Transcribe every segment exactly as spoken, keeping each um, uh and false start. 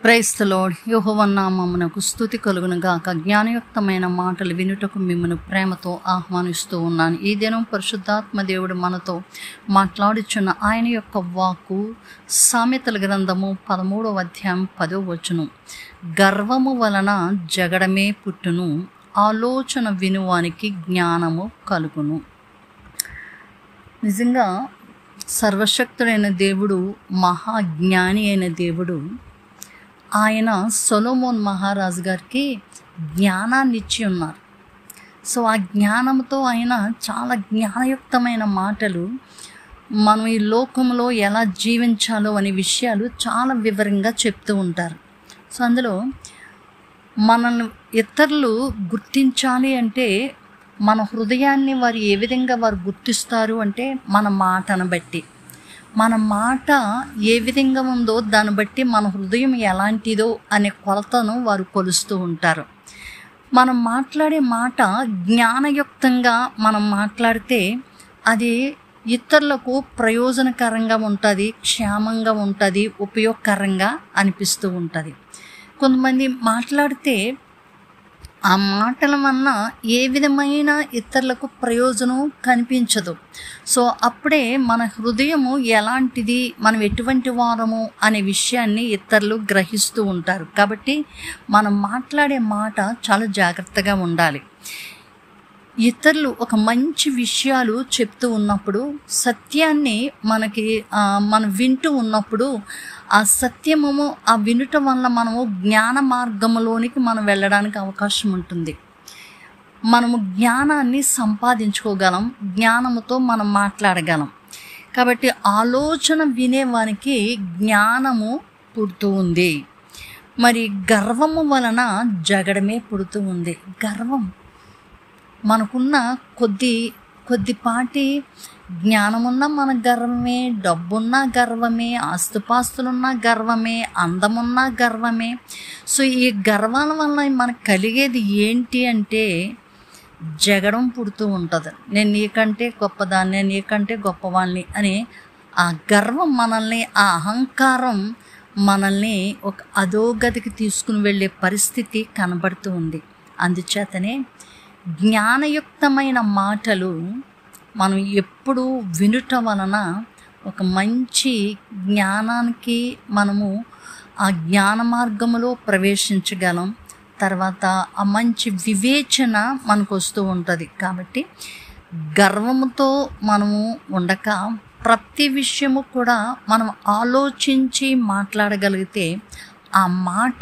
Praise the lord. యెహోవా నామమునకు స్తుతి కలుగును గాక. జ్ఞానయుక్తమైన మాటలు వినుటకు మిమ్మల్ని ప్రేమతో ఆహ్వానిస్తూ ఉన్నాను. ఈ దినం పరిశుద్ధాత్మ దేవుడు మనతో మాట్లాడుచున్న ఆయన యొక్క వాక్కు సామెతల గ్రంథము పదమూడవ అధ్యాయం పదో వచనం. గర్వము వలన జగడమే పుట్టును, ఆలోచన వినువానికి జ్ఞానము కలుగును. నిజంగా సర్వశక్తుడైన దేవుడు, మహాజ్ఞాని అయిన దేవుడు, ఆయన సొలొమోన్ మహారాజు గారికి జ్ఞానాన్ని ఇచ్చి ఉన్నారు. సో ఆ జ్ఞానంతో ఆయన చాలా జ్ఞానయుక్తమైన మాటలు, మనం ఈ లోకంలో ఎలా జీవించాలో అనే విషయాలు చాలా వివరంగా చెప్తూ ఉంటారు. సో అందులో మనల్ని ఇతరులు గుర్తించాలి అంటే మన హృదయాన్ని వారు ఏ విధంగా వారు గుర్తిస్తారు అంటే మన మాటను బట్టి. మన మాట ఏ విధంగా ఉందో దాన్ని బట్టి మన హృదయం ఎలాంటిదో అనే కొలతను వారు కొలుస్తూ ఉంటారు. మనం మాట్లాడే మాట జ్ఞానయుక్తంగా మనం మాట్లాడితే అది ఇతరులకు ప్రయోజనకరంగా ఉంటుంది, క్షేమంగా ఉంటుంది, ఉపయోగకరంగా అనిపిస్తూ ఉంటుంది. కొంతమంది మాట్లాడితే ఆ మాటల వలన ఏ విధమైన ఇతరులకు ప్రయోజనం కనిపించదు. సో అప్పుడే మన హృదయము ఎలాంటిది, మనం ఎటువంటి వారము అనే విషయాన్ని ఇతరులు గ్రహిస్తూ ఉంటారు. కాబట్టి మనం మాట్లాడే మాట చాలా జాగ్రత్తగా ఉండాలి. ఇతరులు ఒక మంచి విషయాలు చెప్తూ ఉన్నప్పుడు, సత్యాన్ని మనకి మనం వింటూ ఉన్నప్పుడు, ఆ సత్యము ఆ వినుట వల్ల మనము జ్ఞాన మార్గంలోనికి మనం వెళ్ళడానికి అవకాశం ఉంటుంది. మనము జ్ఞానాన్ని సంపాదించుకోగలం, జ్ఞానముతో మనం మాట్లాడగలం. కాబట్టి ఆలోచన వినేవానికి జ్ఞానము పుడుతూ ఉంది. మరి గర్వము వలన జగడమే పుడుతూ ఉంది. గర్వం మనకున్న కొద్ది కొద్దిపాటి జ్ఞానమున్నా మన గర్వమే, డబ్బున్నా గర్వమే, ఆస్తుపాస్తులున్నా గర్వమే, అందమున్నా గర్వమే. సో ఈ గర్వాల వల్ల మనకు కలిగేది ఏంటి అంటే జగడం పుడుతూ ఉంటుంది. నేను నీకంటే గొప్పదాన్ని, నేను నీకంటే గొప్పవాళ్ళని అని ఆ గర్వం మనల్ని, ఆ అహంకారం మనల్ని ఒక అధోగతికి తీసుకుని వెళ్ళే పరిస్థితి కనబడుతూ ఉంది. అందుచేతనే జ్ఞానయుక్తమైన మాటలు మనం ఎప్పుడు వినుట వలన ఒక మంచి జ్ఞానానికి మనము ఆ జ్ఞాన మార్గములో ప్రవేశించగలం. తర్వాత ఆ మంచి వివేచన మనకు వస్తూ ఉంటుంది. కాబట్టి గర్వముతో మనము ఉండక ప్రతి విషయము కూడా మనం ఆలోచించి మాట్లాడగలిగితే ఆ మాట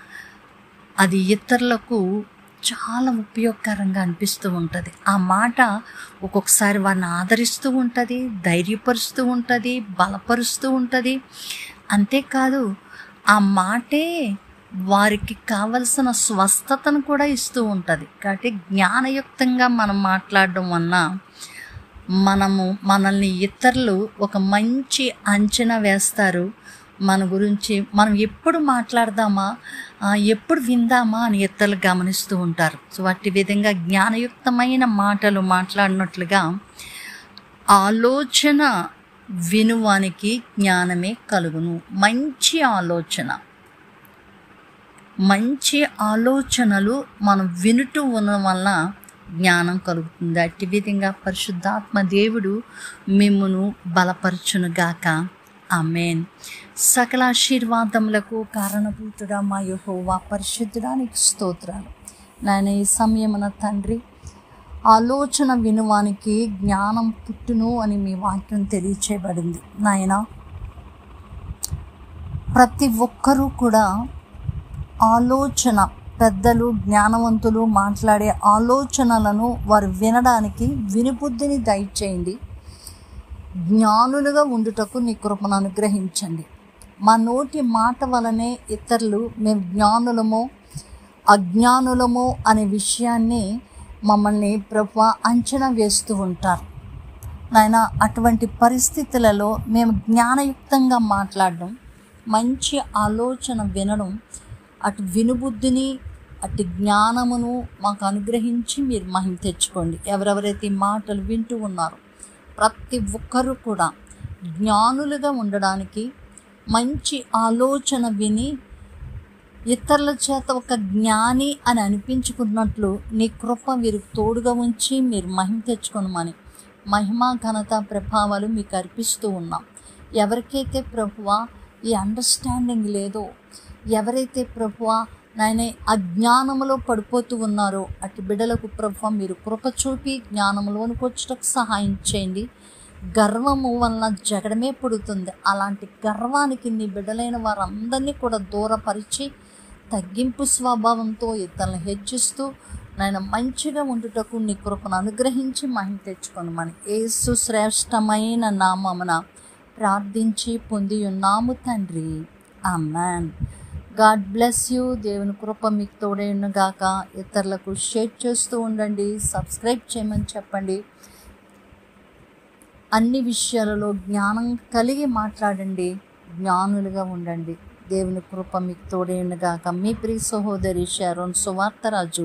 అది ఇతరులకు చాలా ఉపయోగకరంగా అనిపిస్తూ ఉంటుంది. ఆ మాట ఒక్కొక్కసారి వారిని ఆదరిస్తూ ఉంటుంది, ధైర్యపరుస్తూ ఉంటుంది, బలపరుస్తూ ఉంటుంది. అంతేకాదు ఆ మాటే వారికి కావలసిన స్వస్థతను కూడా ఇస్తూ ఉంటుంది. కాబట్టి జ్ఞానయుక్తంగా మనం మాట్లాడడం వలన మనము మనల్ని ఇతరులు ఒక మంచి అంచనా వేస్తారు. మన గురించి మనం ఎప్పుడు మాట్లాడదామా, ఎప్పుడు విందామా అని ఇతరులు గమనిస్తూ ఉంటారు. సో అట్టి విధంగా జ్ఞానయుక్తమైన మాటలు మాట్లాడినట్లుగా ఆలోచన వినువానికి జ్ఞానమే కలుగును. మంచి ఆలోచన, మంచి ఆలోచనలు మనం వినుటూ ఉన్న వల్ల జ్ఞానం కలుగుతుంది. అట్టి విధంగా పరిశుద్ధాత్మ దేవుడు మిమ్మును బలపరచునుగాక. ఆమేన్. సకల ఆశీర్వాదములకు కారణభూతుడా మా యెహోవా పరిశుద్ధుడానికి స్తోత్రాలు. నాయన ఈ సమయమున తండ్రి, ఆలోచన వినువానికి జ్ఞానం పుట్టును అని మీ వాక్యం తెలియచేయబడింది. నాయన ప్రతి ఒక్కరూ కూడా ఆలోచన, పెద్దలు జ్ఞానవంతులు మాట్లాడే ఆలోచనలను వారు వినడానికి వినుబుద్ధిని దయచేయండి. జ్ఞానులుగా ఉండుటకు నీ కృపను అనుగ్రహించండి. మా నోటి మాట వలనే ఇతరులు మేము జ్ఞానులమో అజ్ఞానులమో అనే విషయాన్ని మమ్మల్ని ప్రభువా అంచనా వేస్తూ ఉంటారు. నాయన అటువంటి పరిస్థితులలో మేము జ్ఞానయుక్తంగా మాట్లాడడం, మంచి ఆలోచన వినడం, అటు వినుబుద్ధిని అటు జ్ఞానమును మాకు అనుగ్రహించి మీరు మహిమ తెచ్చుకోండి. ఎవరెవరైతే ఈ మాటలు వింటూ ఉన్నారో ప్రతి ఒక్కరూ కూడా జ్ఞానులుగా ఉండడానికి, మంచి ఆలోచన విని ఇతరుల చేత ఒక జ్ఞాని అని అనిపించుకున్నట్లు నీ కృప వీరికి తోడుగా ఉంచి మీరు మహిమ తెచ్చుకొనమని మహిమ ఘనత ప్రభావాలు మీకు అర్పిస్తూ ఉన్నాం. ఎవరికైతే ప్రభువా ఈ అండర్స్టాండింగ్ లేదో, ఎవరైతే ప్రభువా నాయన అజ్ఞానంలో పడిపోతూ ఉన్నారో అటు బిడ్డలకు ప్రభువా మీరు కృప చూపి జ్ఞానంలోనికి వచ్చటకు సహాయం చేయండి. గర్వము వలన జగడమే పుడుతుంది. అలాంటి గర్వానికి నీ బిడ్డలైన వారందరినీ కూడా దూరపరిచి తగ్గింపు స్వభావంతో ఇతరులను హెచ్చిస్తూ నాయన మంచిగా ఉండుటకు నీ కృపను అనుగ్రహించి మహిమ తెచ్చుకొనమని యేసు శ్రేష్టమైన నామమున ప్రార్థించి పొంది ఉన్నాము తండ్రి. ఆమేన్. God bless you. దేవుని కృప మీకు తోడేను గాక. ఇతరులకు షేర్ చేస్తూ ఉండండి, సబ్స్క్రైబ్ చేయమని చెప్పండి. అన్ని విషయాలలో జ్ఞానం కలిగి మాట్లాడండి, జ్ఞానులుగా ఉండండి. దేవుని కృప మీకు తోడేను గాక. మీ ప్రియ సహోదరి షారోన్ సువార్తరాజు.